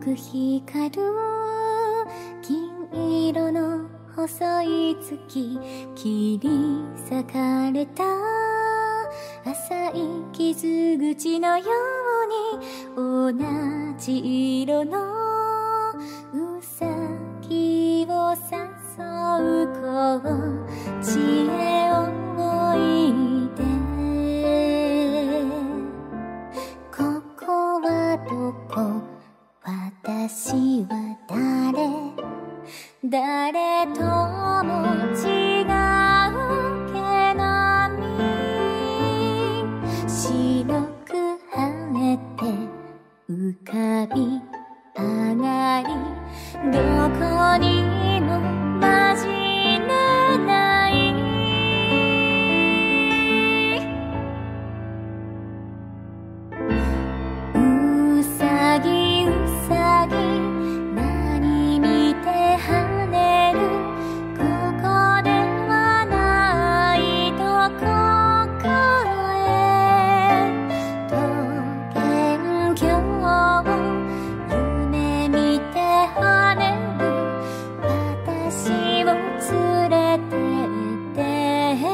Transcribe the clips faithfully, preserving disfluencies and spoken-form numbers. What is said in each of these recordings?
く光る金色の細い月、切り裂かれた浅い傷口のように、同じ色のうさぎを誘う子を知恵を置いて、ここはどこ、私は誰、誰とも違う毛並み、白く晴れて浮かび上がり、どこにも混じれない。うさぎうさぎ何見て跳ねる、ここではないどこかへ、と元凶夢見て跳ねる、私を連れてって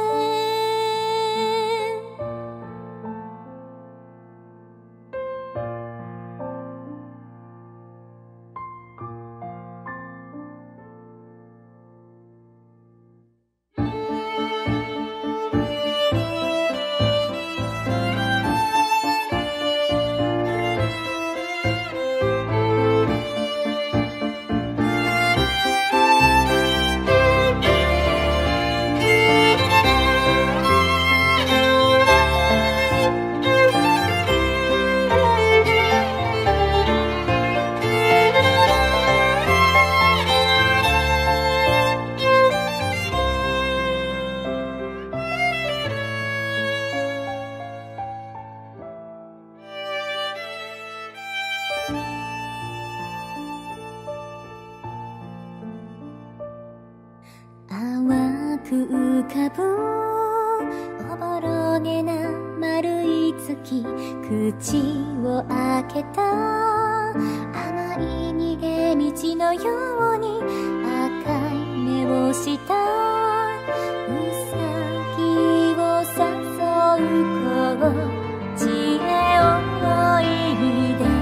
淡く浮かぶおぼろげな丸い月、口を開けた甘い逃げ道のように、赤い目をしたうさぎを誘う子を知恵を置いて、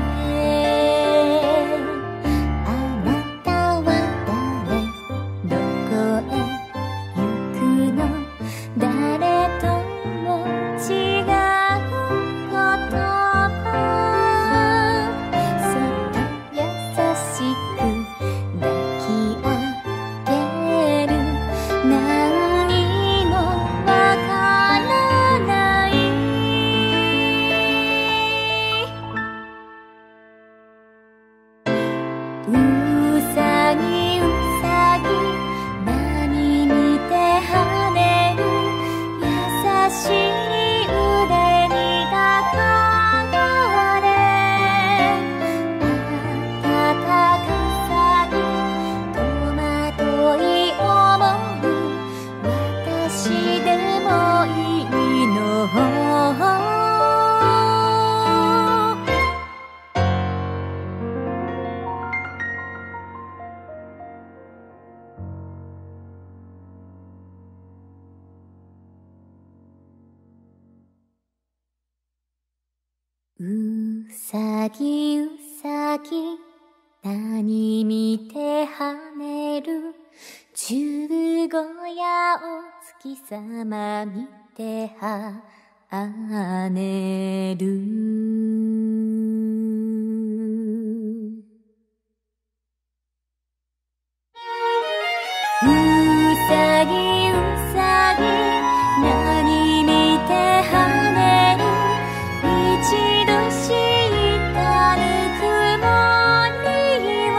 あなたは誰、どこへ行くの、誰とも違う言葉、そっと優しく抱き上げる、何にもわからない。うさぎうさぎ何見て跳ねる、優しい腕に抱かれ、あたたかさに戸惑い思う、私でもいいの。うさぎうさぎ何見て跳ねる、十五夜お月様見て跳ねる。うさぎうさぎ何見て跳ねる、一度敷いたぬくもりを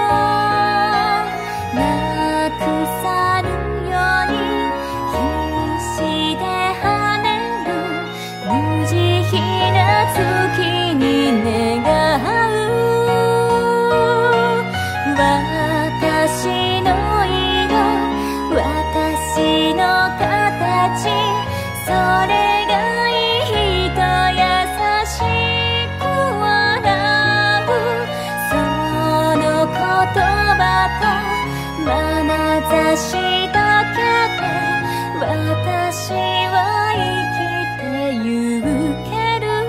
なくさぬように必死で跳ねる、無慈悲な月に願う。私の色、 眼差しだけで私は生きてゆける。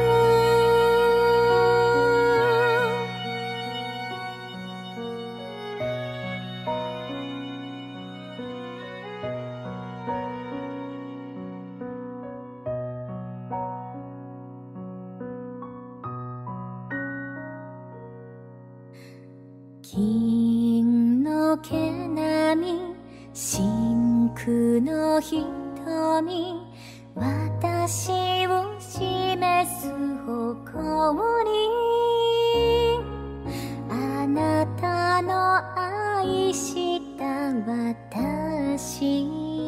金の毛並み真空の瞳、私を示す誇り、あなたの愛した私